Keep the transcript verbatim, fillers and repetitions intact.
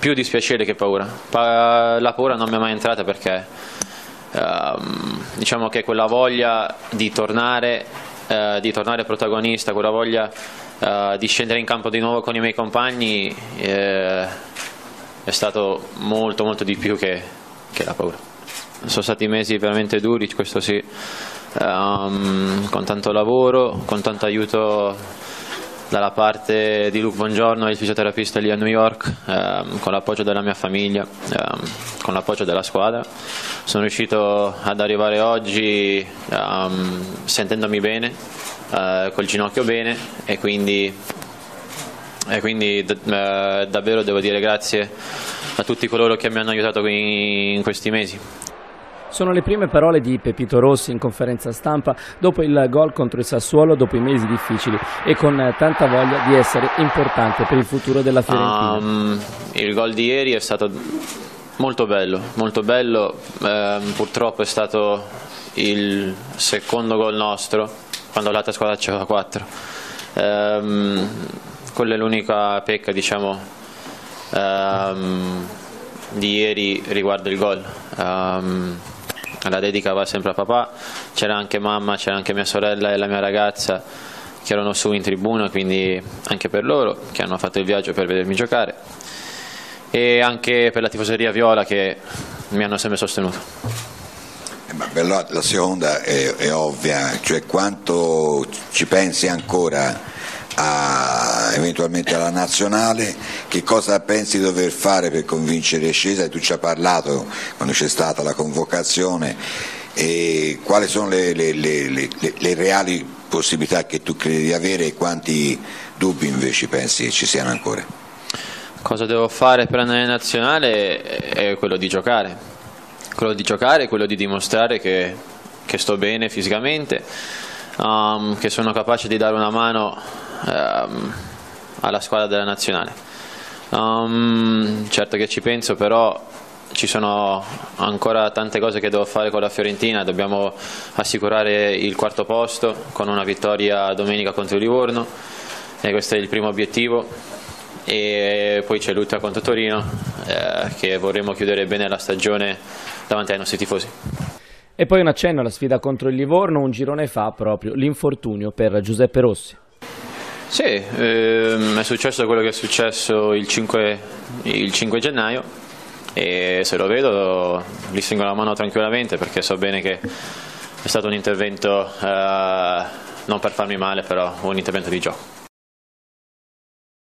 più dispiacere che paura. Pa la paura non mi è mai entrata perché uh, diciamo che quella voglia di tornare, uh, di tornare protagonista, quella voglia uh, di scendere in campo di nuovo con i miei compagni eh, è stato molto molto di più che, che la paura. Sono stati mesi veramente duri, questo sì, um, con tanto lavoro, con tanto aiuto dalla parte di Luke Bongiorno, il fisioterapista lì a New York, um, con l'appoggio della mia famiglia, um, con l'appoggio della squadra. Sono riuscito ad arrivare oggi um, sentendomi bene, uh, col ginocchio bene e quindi, e quindi uh, davvero devo dire grazie a tutti coloro che mi hanno aiutato qui in questi mesi. Sono le prime parole di Pepito Rossi in conferenza stampa dopo il gol contro il Sassuolo, dopo i mesi difficili e con tanta voglia di essere importante per il futuro della Fiorentina. Um, il gol di ieri è stato molto bello, molto bello, eh, purtroppo è stato il secondo gol nostro quando l'altra squadra c'era quattro. Um, quella è l'unica pecca, diciamo, um, di ieri riguardo il gol. Um, la dedica va sempre a papà, c'era anche mamma, c'era anche mia sorella e la mia ragazza che erano su in tribuna, quindi anche per loro che hanno fatto il viaggio per vedermi giocare e anche per la tifoseria viola che mi hanno sempre sostenuto. Eh, ma la seconda è, è ovvia, cioè quanto ci pensi ancora a, eventualmente alla nazionale, che cosa pensi di dover fare per convincere Cesare? Tu ci hai parlato quando c'è stata la convocazione, e quali sono le, le, le, le, le reali possibilità che tu credi di avere e quanti dubbi invece pensi che ci siano ancora? Cosa devo fare per andare in nazionale è quello di giocare, quello di giocare è quello di dimostrare che, che sto bene fisicamente, um, che sono capace di dare una mano Um, alla squadra della nazionale. Um, certo che ci penso, però ci sono ancora tante cose che devo fare con la Fiorentina. Dobbiamo assicurare il quarto posto con una vittoria domenica contro il Livorno e questo è il primo obiettivo, e poi c'è l'ultima contro Torino eh, che vorremmo chiudere bene la stagione davanti ai nostri tifosi. E poi un accenno alla sfida contro il Livorno, un girone fa proprio l'infortunio per Giuseppe Rossi. Sì, ehm, è successo quello che è successo il cinque, il cinque gennaio e se lo vedo gli stringo la mano tranquillamente perché so bene che è stato un intervento eh, non per farmi male, però un intervento di gioco.